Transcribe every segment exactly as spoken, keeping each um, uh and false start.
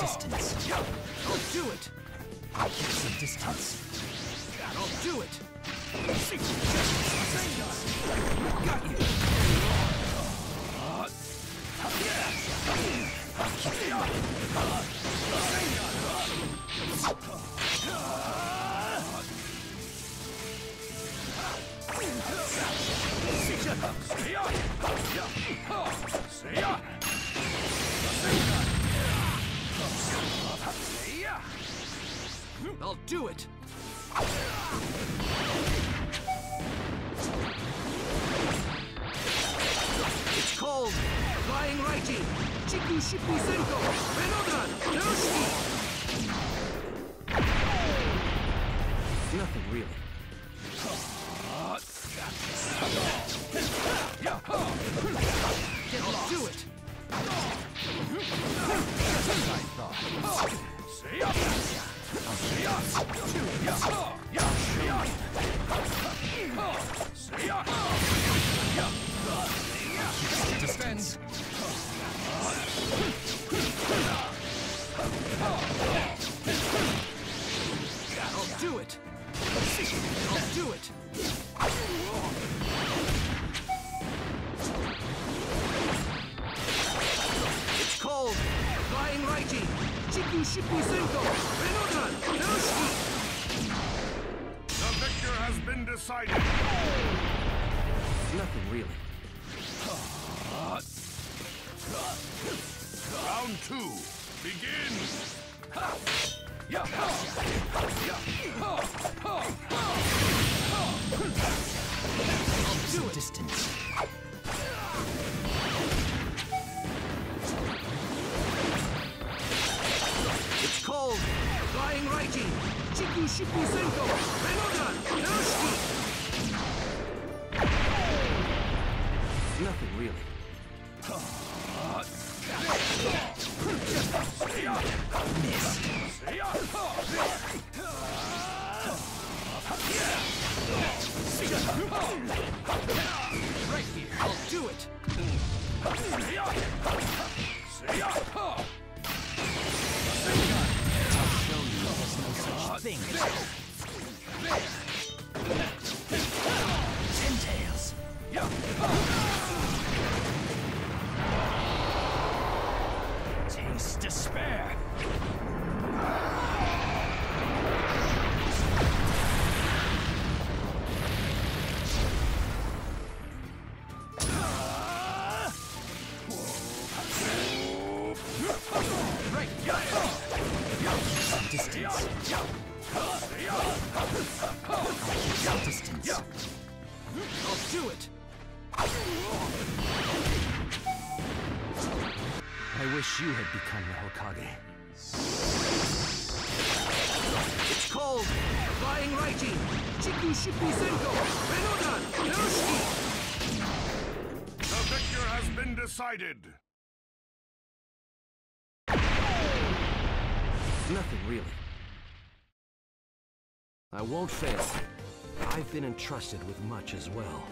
distance. I'll do it. I'll keep some distance. I'll do it. Got you. I'll do it. It's called Flying Raiji, Chiku Shippu Senko, Renodan, Narushiki. Nothing really. I'll do it. Just as I thought. Defend. I'll do it. I'll do it. It's called Flying Raiji, Chiku Shippu Senko, Renodan, Narushiki. The victor has been decided. Nothing really. Round two, begin. Some distance. It's called Flying Raiji, Chiku Shippu Senko, Renodan, Narushiki. Nothing really. Miss. Right here. I'll do it. I'll show you there's no such thing as Ten Tails. Taste despair. Right. Some distance. Some distance. I'll do it. I wish you had become the Hokage. It's called Flying Raiji, Chiku Shippu Senko, Renodan, Narushiki. The victor has been decided. Nothing really. I won't fail. I've been entrusted with much as well.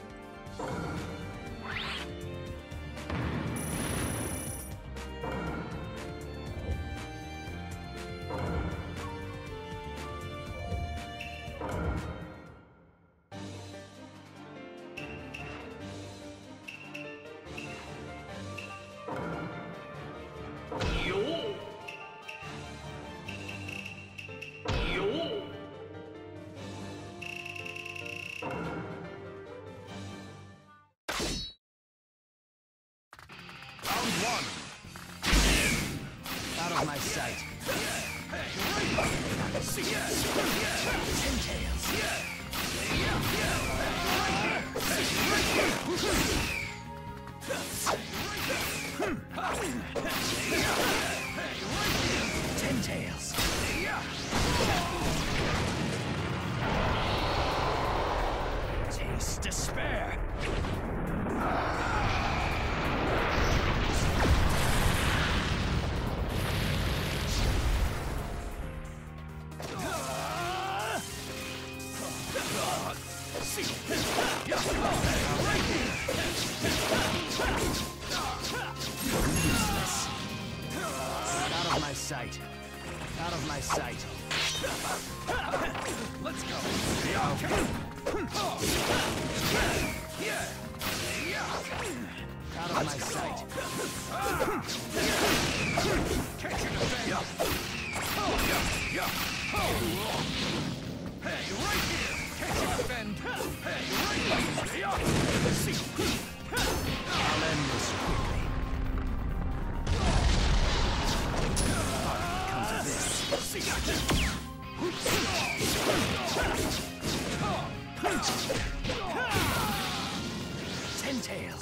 Out of my sight. Ten Tails. Ten Tails. Taste despair. Out of of my sight. Out of my sight. Let's go. Out of my sight. Catch and defend. Hey, right here. Catch and defend. Hey, right here. See. I'll end this quickly. Comes of this. See. Ten tails.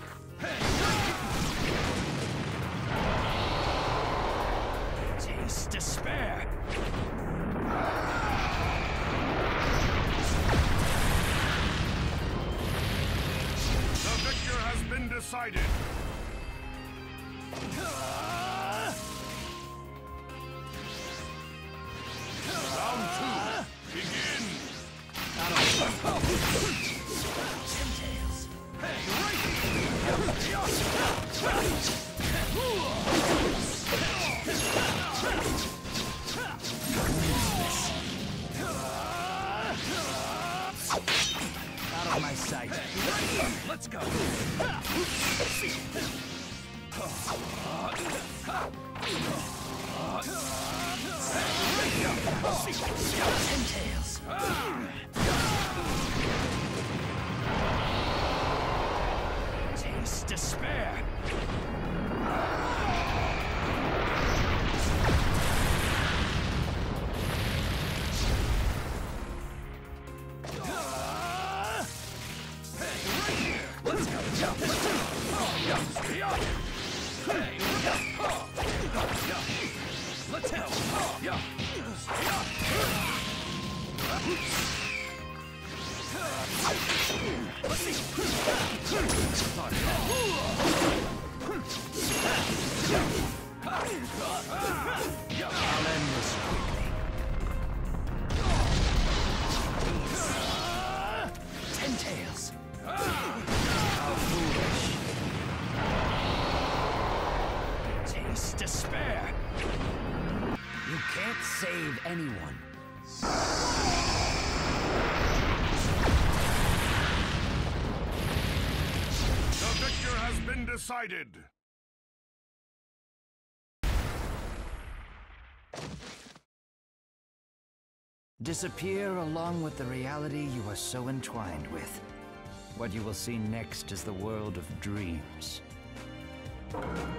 Taste despair. The victor has been decided. Round two. Begin. Ten tails. Hey, right Out of my sight. Let's go. Ten tails. Taste despair. Let's go. Let's help. Let's see. I'll end this quickly. Ten tails. How foolish. Taste despair. You can't save anyone. The victor has been decided. Disappear along with the reality you are so entwined with. What you will see next is the world of dreams.